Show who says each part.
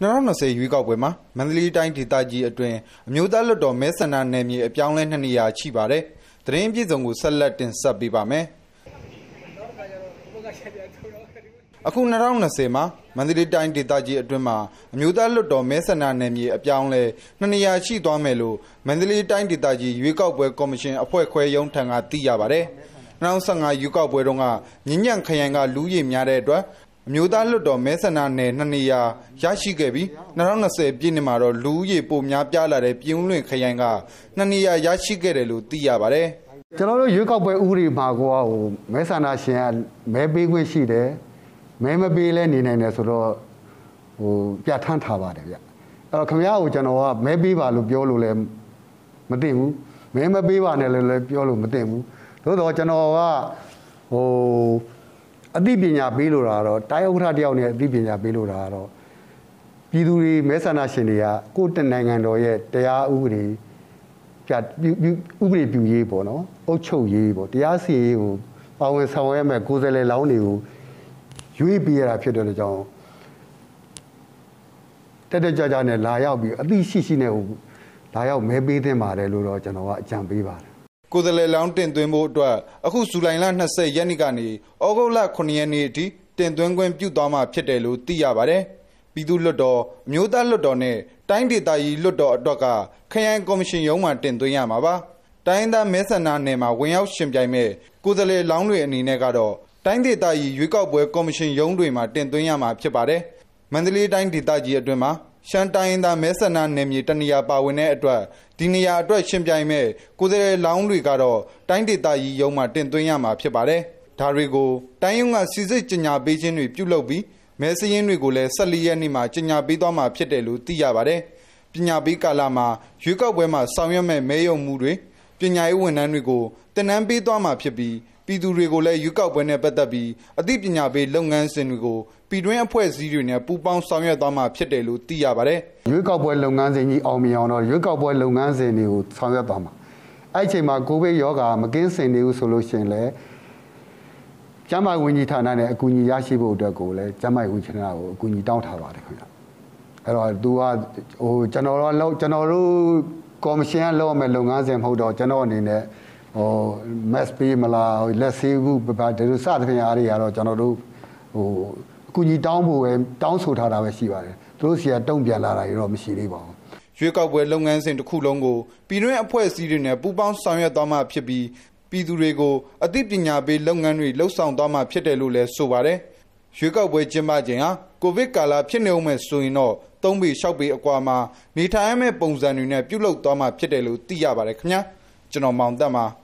Speaker 1: 2020ရွေးကောက်ပွဲမှာမန္တလေးတိုင်းဒေသကြီးအတွင်းအမျိုးသားလွှတ်တော်မဲဆန္ဒနယ်မြေအပြောင်းလဲ2နေရာရှိပါတယ်။သတင်းအပြည့်စုံကိုဆက်လက်တင်ဆက်ပေးပါမယ်။အခု2020မှာမန္တလေးတိုင်းဒေသကြီးအတွင်းမှာအမျိုးသားလွှတ်တော်မဲဆန္ဒနယ်မြေအပြောင်းလဲ2နေရာရှိသွားမယ်လို့မန္တလေးတိုင်းဒေသကြီးရွေးကောက်ပွဲကော်မရှင်အဖွဲ့ခွဲရုံးထံကသိရပါတယ်။2015ရွေးကောက်ပွဲတုန်းကမြင်းညံခရိုင်ကလူကြီးများတဲ့အတွက်အမျိုးသားလွှတ်တော်မဲဆန္ဒနယ်2နေရာရရှိခဲ့ပြီး2020ပြည့်နှစ်မှာတော့လူကြီးပိုများပြားလာတဲ့ပြည်ဦးလွင်ခရိုင်က2နေရာရရှိခဲ့တယ်လို့သိရပါတယ်
Speaker 2: ။ကျွန်တော်တို့ရွေးကောက်ပွဲဥပဒေမှာကမဲဆန္ဒရှင်ကမဲပေးခွင့်ရှိတယ်။မဲမပေးလဲနေနိုင်တယ်ဆိုတော့ပြဋ္ဌာန်းထားပါတယ်ဗျ။အဲ့တော့ခင်ဗျားကိုကျွန်တော်ကမဲပေးပါလို့ပြောလို့လည်းမသိဘူး။မဲမပေးပါနဲ့လည်းပြောလို့မသိဘူး။သို့တော့ကျွန်တော်ကအသိပညာပေးလို့တာတော့တိုင်းဥက္ကဋ္ဌတယောက်နဲ့အသိပညာပေးလို့တာတော့ပြည်သူတွေမဲဆန္ဒရှင်တွေကကိုယ့်နိုင်ငံတော်ရဲ့တရားဥပဒေပြုရေးပေါ့နော်အုပ်ချုပ်ရေးပေါ့တရားစီရင်ရေးကိုပါဝင်ဆောင်ရွက်မဲ့ကိုယ်စားလှယ်လောင်းတွေကိုရွေးပေးရတာဖြစ်တဲ့ကြောင့်တက်ကြနဲ့လာရောက်ပြီးအသိရှိနဲ့လာရောက်မဲပေးသင့်ပါတယ်လို့တော့ကျွန်တော်ကအကြံပေးပါတယ်
Speaker 1: ကိုယ်စားလှယ်လောင်းတင်သွင်းဖို့အတွက်အခုဇူလိုင်လ20ရက်နေ့ကနေဩဂုတ်လ9ရက်နေ့အထိတင်သွင်းခွင့်ပြုသွားမှာဖြစ်တယ်လို့သိရပါတယ်။ပြည်သူ့လွှတ်တော်အမျိုးသားလွှတ်တော်နဲ့တိုင်းဒေသကြီးလွှတ်တော်အတွက်ကခရိုင်ကော်မရှင်ရုံးမှတင်သွင်းရမှာပါ။တိုင်းသားမဲဆန္ဒနယ်မှာဝင်ရောက်ရှင်ပြိုင်မဲ့ကိုယ်စားလှယ်လောင်းတွေအနေနဲ့ကတော့တိုင်းဒေသကြီးရွေးကောက်ပွဲကော်မရှင်ရုံးတွေမှာတင်သွင်းရမှာဖြစ်ပါတယ်။မန္တလေးတိုင်းဒေသကြီးအတွင်းမှာရှမ်းတိုင်းသားမဲဆန္ဒနယ်မြေတနေရာပါဝင်တဲ့အတွက်ဒီနေရာအတွက်ရှင်ပြိုင်မဲ့ကိုယ်စားလှယ်လောင်းတွေကတော့တိုင်းဒေသကြီးရုံးမှာတင်သွင်းရမှာဖြစ်ပါတယ်။ဒါတွေကိုတိုင်းရုံးကစီစစ်ကြေညာပေးခြင်းတွေပြုလုပ်ပြီးမဲစရင်းတွေကိုလည်း14ရက်နေ့မှာကြေညာပေးသွားမှာဖြစ်တယ်လို့သိရပါတယ်။ပညာပေးကာလမှာရွေးကောက်ပွဲမှာဆောင်ရွက်မဲ့မဲရုံမှုတွေပညာရေးဝန်ထမ်းတွေကိုတင်နန်းပေးသွားမှာဖြစ်ပြီးပြည်သူတွေကိုလည်းရွေးကောက်ပွဲနဲ့ပတ်သက်ပြီးအသိပညာပေးလုပ်ငန်းစဉ်တွေကိုပြည်တွင်းအဖွဲ့အစည်းတွေနဲ့ပူးပေါင်းဆောင်ရွက်သွားမှာဖြစ်တယ်လို့သိရပါတယ်
Speaker 2: ။ရွေးကောက်ပွဲလုပ်ငန်းစဉ်ကြီးအောင်မြင်အောင်တော့ရွေးကောက်ပွဲလုပ်ငန်းစဉ်တွေကိုဆောင်ရွက်သွားမှာ။အဲ့ဒီအချိန်မှာကိုဗစ်ရောဂါမကင်းစင်နေဘူးဆိုလို့ရှိရင်လည်းကျန်းမာရေးဝန်ကြီးဌာနနဲ့အကူအညီရရှိဖို့အတွက်ကိုလည်းကျန်းမာရေးဝန်ကြီးဌာနကိုအကူအညီတောင်းထားပါတယ်ခင်ဗျ။အဲ့တော့သူကကျွန်တော်တို့ကော်မရှင်ကလုပ်ရမယ့်လုပ်ငန်းစဉ်မဟုတ်တော့ကျွန်တော်အနေနဲ့mass ပေးမလားလက်ဆေးဘူးဘာဒီလိုစသဖြင့်အားတွေကတော့ကျွန်တော်တို့အကူအညီတောင်းဖို့ပဲတောင်းဆိုထားတာပဲရှိပါတယ်သူတို့စီကတုံ့ပြန်လာတာတွေတော့မရှိသေးပါဘူး
Speaker 1: ရွေးကောက်ပွဲလုပ်ငန်းစဉ်တစ်ခုလုံးကိုပြည်တွင်းအဖွဲ့အစည်းတွေနဲ့ပူးပေါင်းဆောင်ရွက်သွားမှာဖြစ်ပြီးပြည်သူတွေကိုအသိပညာပေးလုပ်ငန်းတွေလှုပ်ဆောင်သွားမှာဖြစ်တယ်လို့လည်းဆိုပါတယ်ရွေးကောက်ပွဲကျင်းပခြင်းဟာကိုဗစ်ကာလဖြစ်နေဦးမယ်ဆိုရင်တော့3ပေ6ပေအကွာမှာနေထိုင်ရမယ့်ပုံစံတွေနဲ့ပြုလုပ်သွားမှာဖြစ်တယ်လို့သိရပါတယ်ခင်ဗျာကျွန်တော်မောင်သက်ပါ